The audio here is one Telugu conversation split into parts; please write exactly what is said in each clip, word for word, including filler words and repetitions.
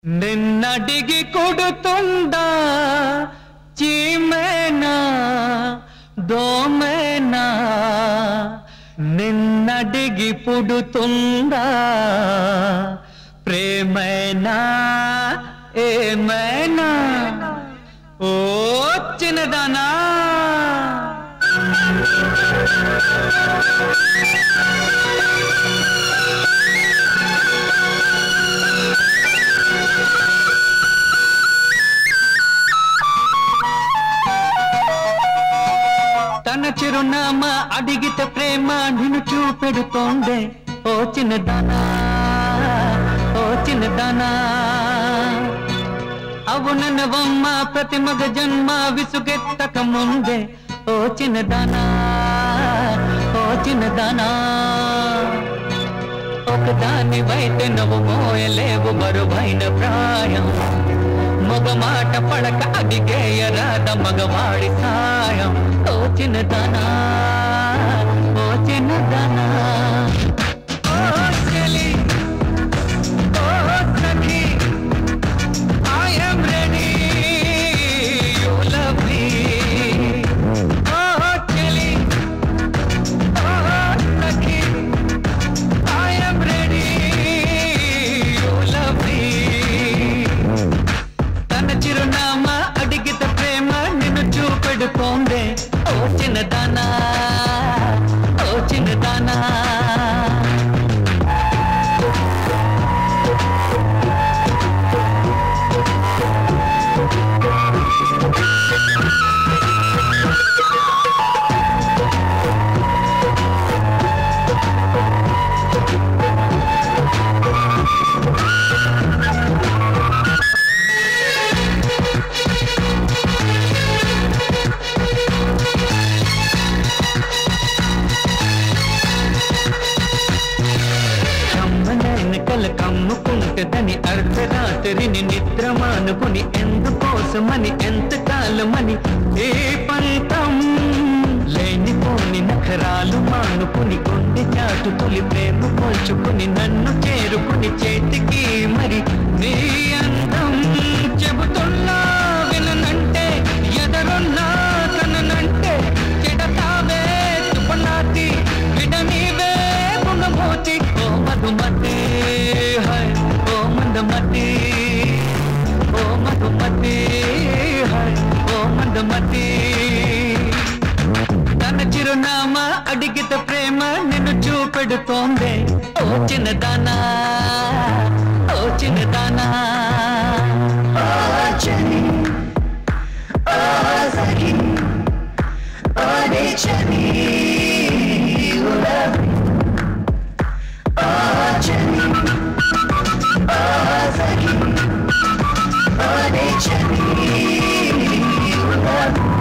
నిన్నడిగి కొడుతుందా చీమేనా దోమేనా నిన్నడిగి పుడుతుందా ప్రేమేనా ఏమైనా ఓ చిన్నదానా తన చిరునామా అడిగితే ప్రేమ నిన్ను చూపెడుతోందే ఓ చిన్నదానా ఓ చిన్నదానా అవునవమ్మ ప్రతి మగ జన్మ విసుగెత్తక ముందే ఓ చిన్నదానా ఓ చిన్నదానా ఒకదాని వైతే నువ్వు మోయలేవు బరువైన ప్రాయం మగ మాట పడక అడిగేయరాద మగవాడి సాయం ఓ చిన్నదానా ఓ చిన్నదానా ఓ చెలి ఓ సఖి I am ready you love me oh చెలి oh Sakhi I am ready you love me తన చిరునామా అడిగితే ప్రేమ నిన్ను చూపెడుతోందే ఓ చిన్నదానా ఓ చిన్నదానా కమ్ముకుంటదని అర్ధరాత్రిని నిద్రమానుకుని ఎందుకోసమని ఎంత కాలమని ఏ పంతం లేనిపోని నఖరాలు మానుకుని గుండె చాటు తొలి ప్రేమ పోల్చుకుని నన్ను చేరుకుని చేతికి మరి నీ అందం చెబుతున్నా విననంటే ఎదరున్నా కననంటే చెడతావే తుపనాతి విడనీవే గుణమోతి ఓ మధుమతి ఓ మందమతి ఓ మధుమతి ఓ మందమతి తన చిరునామా అడిగితే ప్రేమ నిన్ను చూపెడుతోందే ఓ చిన్నదానా ఓ చిన్నదానా ఓ చెలి ఓ సఖి ఓ చెలి you love me ఓ చెలి ఓ సఖి ఓ చెలి you love me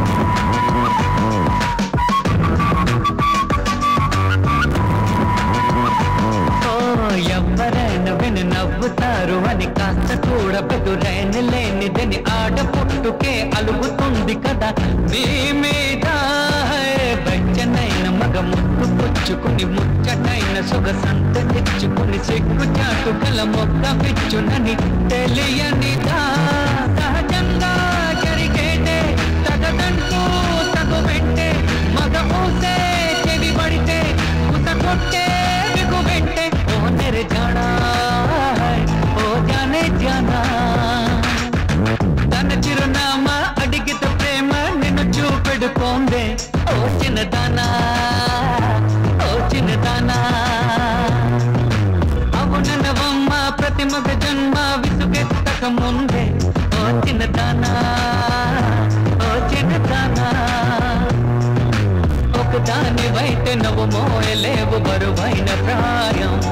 ఎవరైనా విని నవ్వుతారు అని కాస్త కూడా బెదురైన లేనిదని ఆడ పుట్టుకే అలుగుతుంది కదా మీ మీద బచ్చనైన మగ ముట్టు పుచ్చుకుని ముచ్చటైన సొగసంత తెచ్చుకుని సిగ్గు చాటు కల మొక్క పిచ్చునని తెలియనిదా సహజంగా జరిగేదే తగదంటూ తగు పెట్టే మగ ఊసే చెవి పడితే కుత కొట్టే బిగు పెట్టే ఓ నెర జానా ఓ జానే జానా తన చిరునామా అడిగితే ప్రేమ నిన్ను చూపెడుతోందే ఓ చిన్నదానా ఓ చిన్నదానా అవునవమ్మ ప్రతి మగ జన్మ విసుగెత్తక ముందే ఓ చిన్నదానా ఓ చిన్నదానా ఒకదాని వైతే నువ్వు మోయలేవు బరువైన ప్రాయం